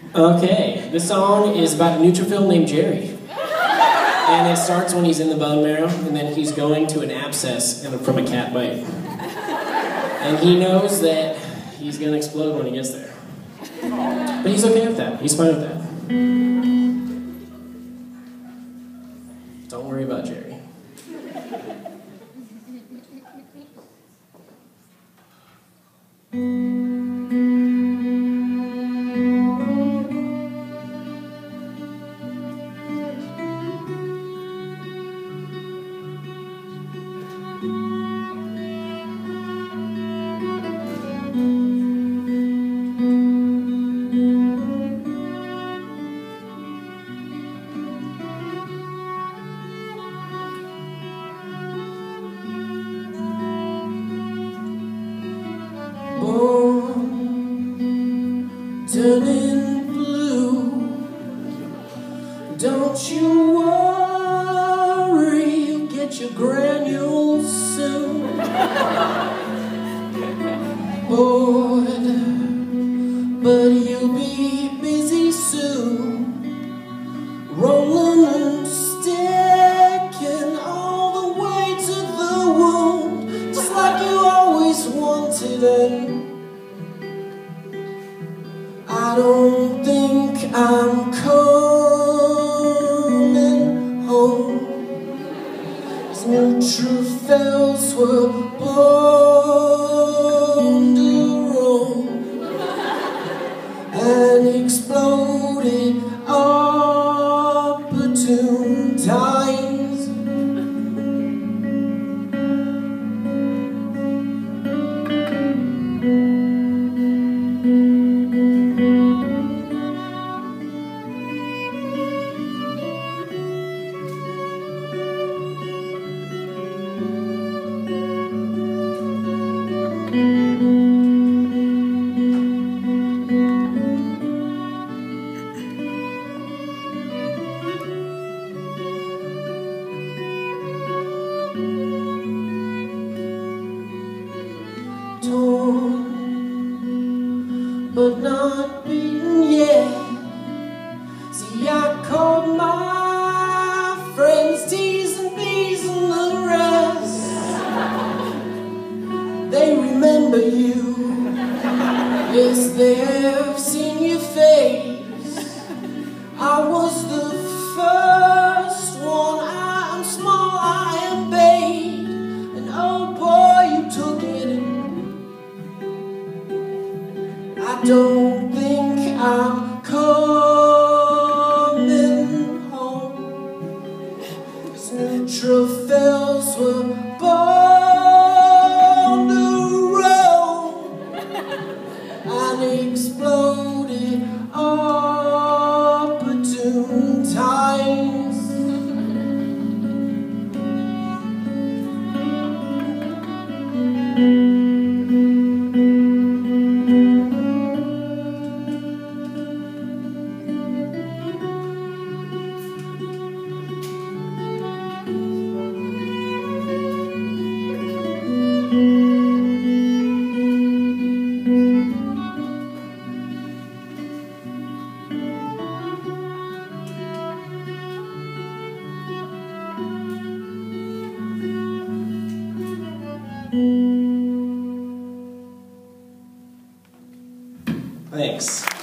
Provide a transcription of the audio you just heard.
Okay, this song is about a neutrophil named Jerry. And it starts when he's in the bone marrow, and then he's going to an abscess from a cat bite. And he knows that he's gonna explode when he gets there. But he's okay with that. He's fine with that. Don't worry about Jerry. Turning blue. Don't you worry, you'll get your granules soon. Bored, but you'll be busy soon. Rolling and sticking all the way to the wound, just like you always wanted it. I don't think I'm coming home. These neutrophils were born to roam and exploded opportune times. Torn, but not beaten yet. See, I called my friends T's and B's and the rest. They remember you, yes, they have seen your face. I was the first one, I am small, I am bait, and oh boy, you took it. I don't think I'm coming home. These neutrophils were born to roam and exploded opportune times. Thanks.